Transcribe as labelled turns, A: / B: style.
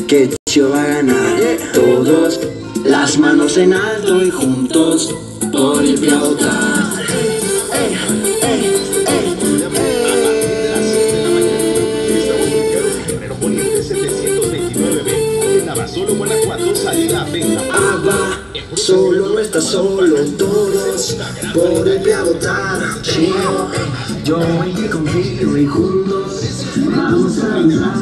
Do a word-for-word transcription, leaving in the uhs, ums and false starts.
A: que Chio va a ganar. Todos, las manos en alto y juntos por el voy a votar.
B: Solo Guanajuato, salida a venta.
A: Abba, solo no está solo, todos por el voy a votar. Chio, yo y contigo y juntos vamos a ganar.